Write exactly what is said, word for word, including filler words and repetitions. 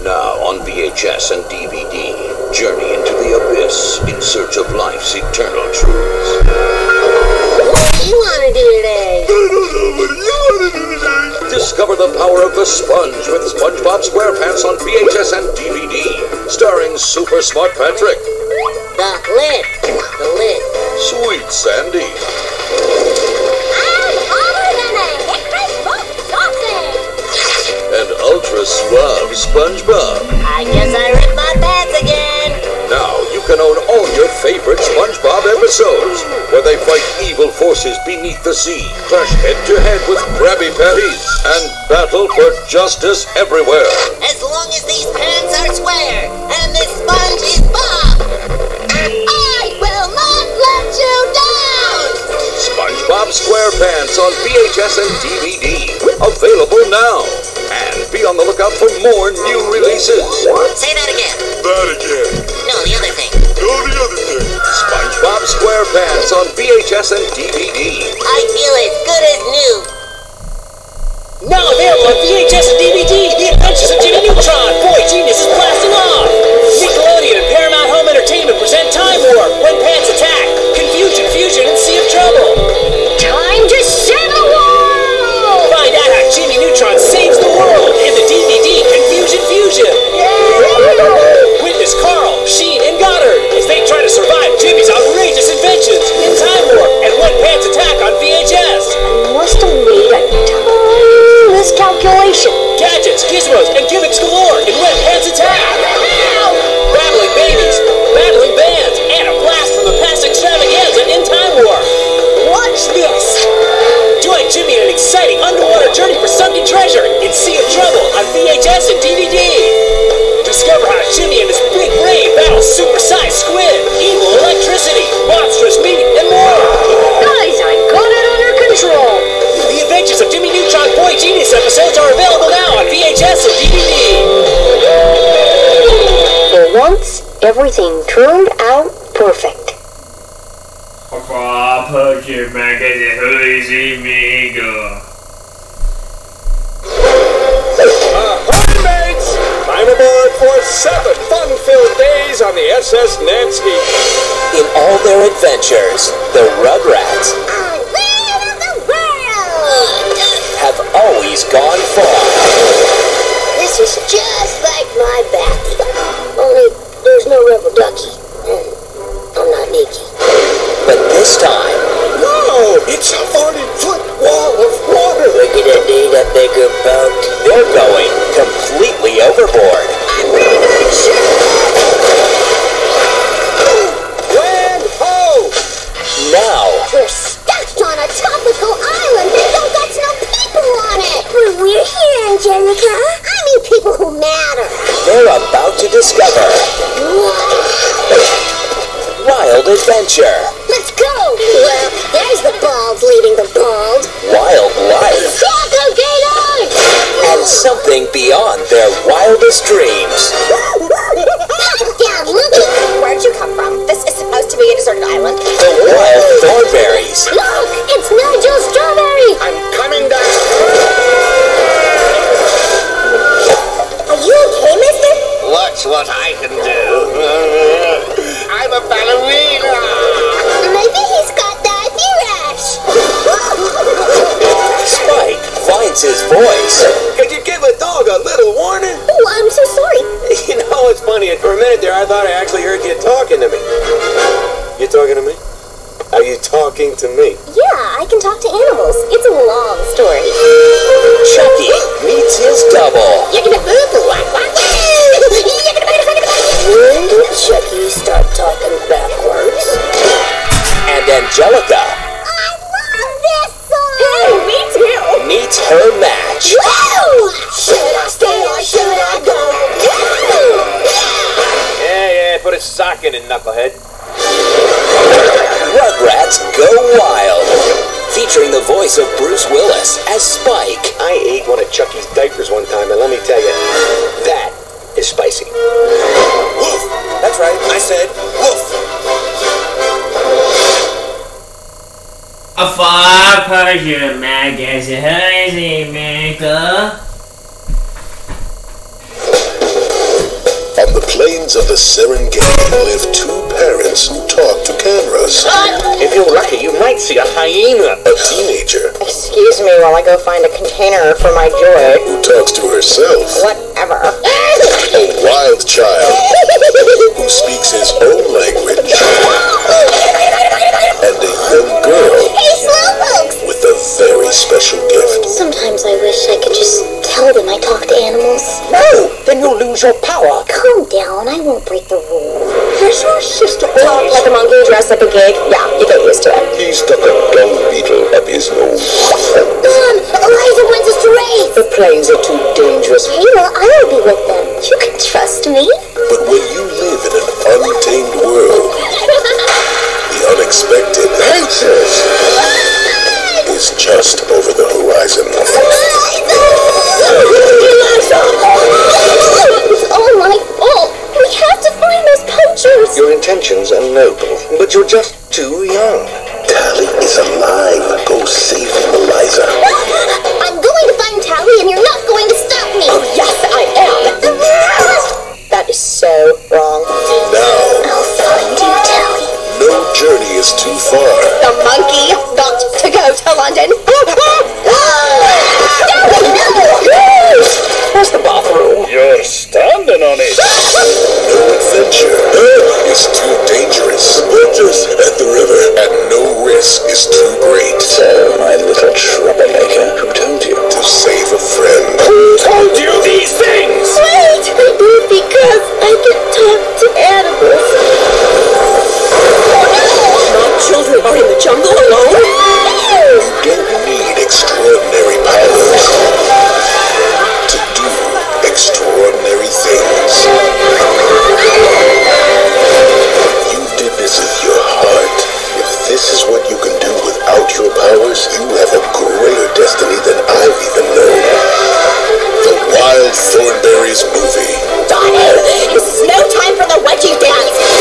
Now on V H S and D V D, journey into the abyss in search of life's eternal truths. What do you want to do today? I don't know. What do you want to do today? Discover the power of the sponge with SpongeBob SquarePants on V H S and D V D, starring Super Smart Patrick. The lid. The lid. Sweet Sandy. I'm hotter than a hickory smoked sausage. And ultra suave SpongeBob. I guess I ripped my pants again. Now you can own all your favorite SpongeBob episodes, where they fight evil forces beneath the sea, clash head-to-head with Krabby Patties, and battle for justice everywhere. As long as these pants are square, and this sponge is Bob, I will not let you down! SpongeBob SquarePants on V H S and D V D, available now. And be on the lookout for more new releases. Say that again. That again. No, the other thing. No, the other thing. SpongeBob SquarePants on V H S and D V D. I feel as good as new. Now available on V H S and D V D, The Adventures of Jimmy Neutron, Boy Genius is blasting off! Nickelodeon and Paramount Home Entertainment present Time Warp, When Pants Attack, Confusion, Fusion, and Sea of Trouble. Time to save the world! Find out how Jimmy Neutron saves the world in the D V D Confusion, Fusion. Witness Carl, Sheen, and Goddard as they try to survive Jimmy's outrageous inventions in Time Warp and When Pants Attack on V H S. Must have made a tiny miscalculation. Gadgets, gizmos, and gimmicks galore in When Pants Attack. Battling babies, battling bands, and a blast from the past extravaganza in Time Warp. Watch this. Join Jimmy in an exciting underwater journey for sunken treasure in Sea of Trouble on V H S and D V D. Discover how Jimmy and his big brain battle super-sized squid, evil electricity, monstrous meat, and more. Guys, I got it under control. The Adventures of Jimmy Neutron Boy Genius episodes are available now on V H S and D V D. For once, everything turned out perfect. Papa, your back at the lazy amigo. Ahoy, mates! Time aboard for seven fun-filled days on the S S Nancy. In all their adventures, the Rugrats I will the world! have always gone far. This is just like my back. Only there's no rubber ducky. And I'm not Nikki. But this time, Whoa! It's a forty-foot wall of water! look at that day, that bigger boat. They're going completely overboard. Land ho! Now, We're stuck on a tropical island that don't got no people on it. Well, we're here, Angelica. I mean people who matter. they're about to discover wild adventure, Let's go. Well, there's the bald leading the bald. wild life, Crocodile! and something beyond their wildest dreams. Down, monkey. Where'd you come from? This is supposed to be a deserted island. The wild thornberries, Look, it's Nigel Strawberry. I'm coming down! Are you okay, mister? Watch what I can do. I'm a ballerina! Maybe he's got diaper rash. Spike finds his voice, Could you give a dog a little warning? Oh, I'm so sorry. You know, it's funny. For a minute there, I thought I actually heard you talking to me. You talking to me? Are you talking to me? Yeah, I can talk to animals. It's a long story. Chucky meets his double, You're gonna boo boo. When did Chucky start talking backwards? and Angelica I love this song. Hey, me too. meets her match. Woo! Should I stay or should I go? Woo! Yeah, yeah, put a sock in it, knucklehead. Rugrats Go Wild, featuring the voice of Bruce Willis as Spike. I ate one of Chucky's diapers one time, and let me tell you, that is spicy. Woof! That's right, I said woof! A Papa, your back at the lazy amigo. the plains of the Serengeti live two parents who talk to cameras. If you're lucky, you might see a hyena. A teenager Excuse me while I go find a container for my joy. who talks to herself. Whatever. A wild child who speaks his own language. And a young girl Hey, Slowpokes! with a very special gift. Sometimes I wish I could just tell them I talk to animals. No, then you'll lose your power. Calm down, I won't break the rules. Where's your sister? Talk like a monkey, dress like a gig. Yeah, you get used to it. He stuck a dung beetle up his nose. Mom, Eliza wants us to race. The plains are too dangerous. Hey, well, I'll be with them. You can trust me. But when you live in an untamed world, the unexpected is just over the horizon. It's all my fault. We have to find those poachers. Your intentions are noble, but you're just too young. Tally is alive. Go save him, Eliza. I'm going to find Tally, and you're not going to stop me. Oh, yes, I am. That is so wrong. Now, I'll find you, Tally. no journey is too far. The monkey got to go to London. Where's the bathroom? You're standing on it. No adventure is too dangerous. Poachers at the river, and no risk is too great. So, my little troublemaker, who told you to save a friend? Who told you these things? Wait, I do it because I can talk to animals. My children are in the jungle alone. You don't need extraordinary powers to do extraordinary things. You did this with your heart. If this is what you can do without your powers, you have a greater destiny than I've even known. The Wild Thornberrys movie. Donnie, this is no time for the wedgie dance.